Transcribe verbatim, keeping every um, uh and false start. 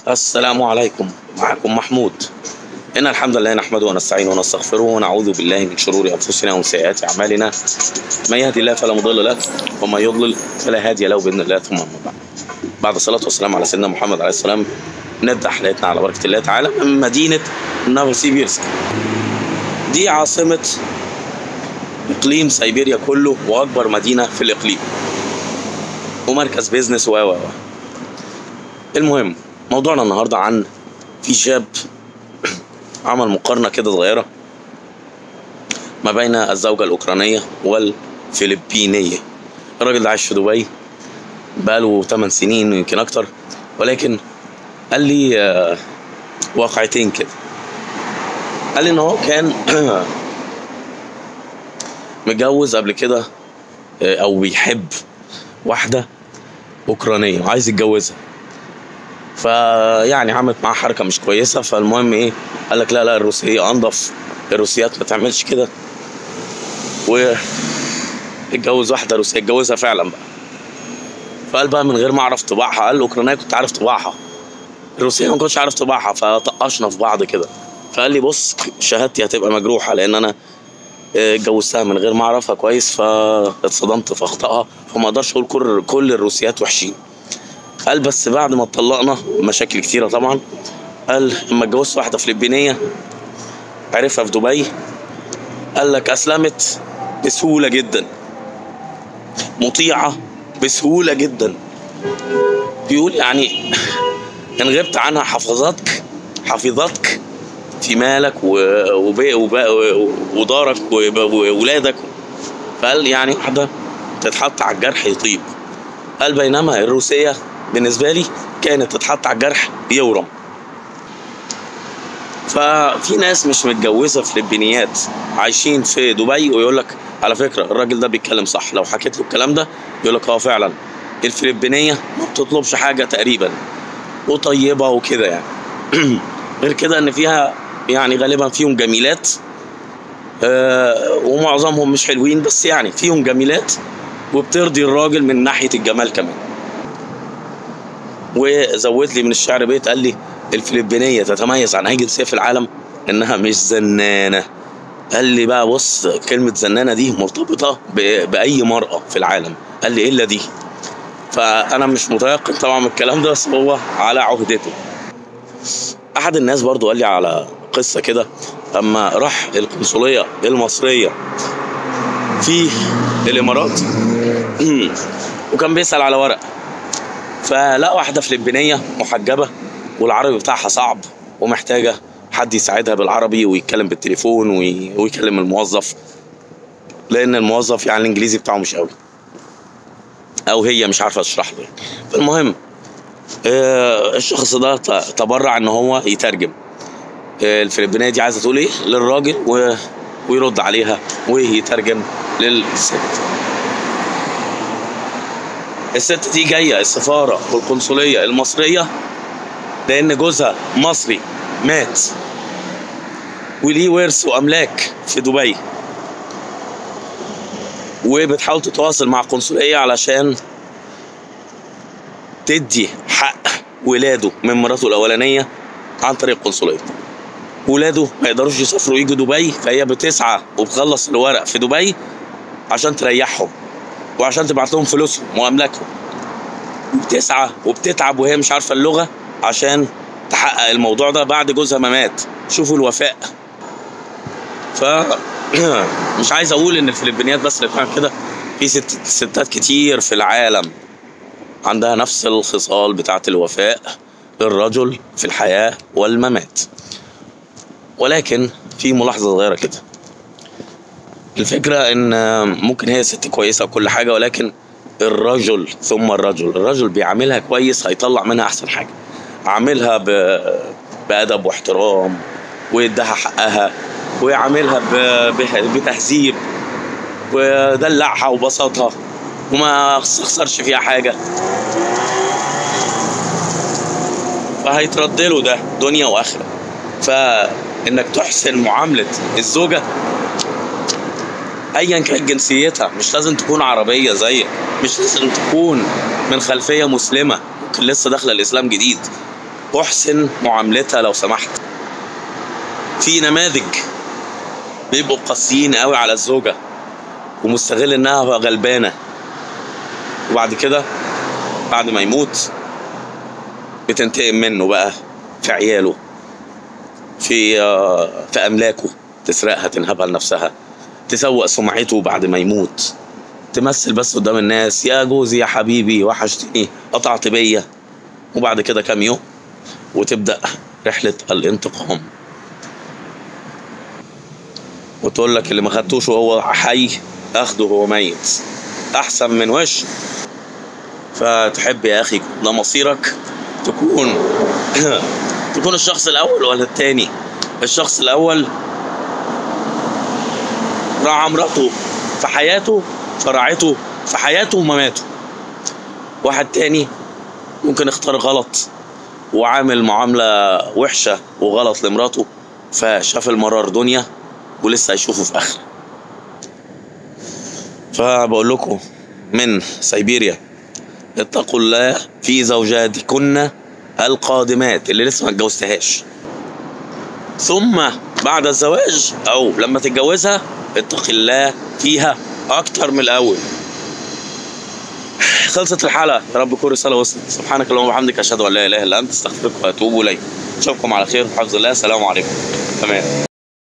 السلام عليكم، معكم محمود. إن الحمد لله نحمده ونستعينه ونستغفره ونعوذ بالله من شرور أنفسنا ومن سيئات أعمالنا. من يهدي الله فلا مضل له ومن يضلل فلا هادي له بإذن الله. ثم أما بعد، بعد الصلاة والسلام على سيدنا محمد عليه السلام، نبدأ حلقتنا على بركة الله تعالى من مدينة نوفوسيبيرسك. دي عاصمة إقليم سيبيريا كله وأكبر مدينة في الإقليم ومركز بيزنس و و المهم موضوعنا النهارده عن في شاب عمل مقارنة كده صغيرة ما بين الزوجة الأوكرانية والفلبينية. الراجل ده عايش في دبي بقاله ثمان سنين ويمكن أكتر، ولكن قال لي آه واقعتين كده. قال لي إن هو كان متجوز قبل كده آه أو بيحب واحدة أوكرانية وعايز يتجوزها، فيعني عملت معاه حركه مش كويسه. فالمهم ايه، قال لك لا لا الروسيه انضف، الروسيات ما تعملش كده، واتجوز واحده روسيه، اتجوزها فعلا بقى. فقال بقى من غير ما اعرف طباعها، قال الاوكرانيه كنت عارف طباعها، الروسيه ما كنتش عارف طباعها، فطقشنا في بعض كده. فقال لي بص شهادتي هتبقى مجروحه لان انا اتجوزتها من غير ما اعرفها كويس، فاتصدمت في اخطائها، فما اقدرش اقول كل كل الروسيات وحشين. قال بس بعد ما اتطلقنا مشاكل كتيرة طبعا، قال لما اتجوزت واحدة فلبينية عرفها في دبي، قال لك أسلمت بسهولة جدا، مطيعة بسهولة جدا. بيقول يعني إن غبت عنها حفظتك حفظتك في مالك ودارك وولادك. فقال يعني واحدة تتحط على الجرح يطيب. قال بينما الروسية بالنسبة لي كانت تتحط على الجرح يورم. ففي ناس مش متجوزة فلبينيات عايشين في دبي ويقول لك على فكرة الراجل ده بيتكلم صح، لو حكيت له الكلام ده يقول لك اه فعلا الفلبينية ما بتطلبش حاجة تقريبا وطيبة وكده يعني. غير كده ان فيها يعني غالبا فيهم جميلات آه ومعظمهم مش حلوين، بس يعني فيهم جميلات وبترضي الراجل من ناحية الجمال كمان. وزود لي من الشعر بيت، قال لي الفلبينية تتميز عن أي جنسية في العالم إنها مش زنانة. قال لي بقى بص كلمة زنانة دي مرتبطة بأي مرأة في العالم، قال لي إلا دي. فأنا مش متيقن طبعا من الكلام ده، بس هو على عهدته. أحد الناس برضو قال لي على قصة كده، أما راح القنصلية المصرية في الإمارات وكان بيسأل على ورق، فلقى واحدة فلبينية محجبة والعربي بتاعها صعب ومحتاجة حد يساعدها بالعربي ويتكلم بالتليفون ويكلم الموظف، لأن الموظف يعني الإنجليزي بتاعه مش قوي أو هي مش عارفة تشرح له. فالمهم الشخص ده تبرع إن هو يترجم الفلبينية دي عايزة تقول إيه للراجل ويرد عليها ويترجم للست. الست دي جاية السفارة والقنصلية المصرية لأن جوزها مصري مات وليه ورث وأملاك في دبي، وبتحاول تتواصل مع القنصلية علشان تدي حق ولاده من مراته الأولانية عن طريق القنصلية. ولاده ما يقدروش يسافروا يجوا دبي، فهي بتسعى وبتخلص الورق في دبي عشان تريحهم وعشان تبعت لهم فلوسهم واملاكهم، وبتسعى وبتتعب وهي مش عارفه اللغه عشان تحقق الموضوع ده بعد جوزها ما مات. شوفوا الوفاء. ف مش عايز اقول ان الفلبينيات بس اللي بتعمل كده، في ست ستات كتير في العالم عندها نفس الخصال بتاعه الوفاء للرجل في الحياه والممات. ولكن في ملاحظه صغيره كده، الفكرة ان ممكن هي ست كويسة وكل حاجة، ولكن الرجل ثم الرجل الرجل بيعملها كويس هيطلع منها احسن حاجة. عاملها بأدب واحترام ويدها حقها ويعملها بتهذيب ودلعها وبسطها وما خسرش فيها حاجة، فهيترد له ده دنيا واخرة. فانك تحسن معاملة الزوجة ايا كانت جنسيتها، مش لازم تكون عربيه زيك، مش لازم تكون من خلفيه مسلمه، ممكن لسه داخله الاسلام جديد، احسن معاملتها لو سمحت. في نماذج بيبقوا قاسيين قوي على الزوجة ومستغل انها غلبانة، وبعد كده بعد ما يموت بتنتقم منه بقى في عياله، في في املاكه، تسرقها تنهبها لنفسها، تسوق سمعته بعد ما يموت، تمثل بس قدام الناس يا جوزي يا حبيبي وحشتني قطعت بيا، وبعد كده كام يوم وتبدأ رحلة الانتقام، وتقول لك اللي ما خدتوش وهو حي اخده وهو ميت احسن من وش. فتحب يا اخي ده مصيرك تكون تكون الشخص الاول ولا التاني؟ الشخص الاول راعى مراته في حياته فرعته في حياته ومماته. واحد تاني ممكن اختار غلط وعامل معاملة وحشة وغلط لمراته، فشاف المرار دنيا ولسه هيشوفه في اخره. فبقول لكم من سيبيريا اتقوا الله في زوجاتكن القادمات اللي لسه ما اتجوزتهاش، ثم بعد الزواج او لما تتجوزها اتقي الله فيها اكتر من الاول. خلصت الحلقه، يا رب كل رساله وصلت. سبحانك اللهم وبحمدك اشهد ان لا اله الا انت استغفرك واتوب اليك. اشوفكم على خير بحفظ الله. السلام عليكم. تمام.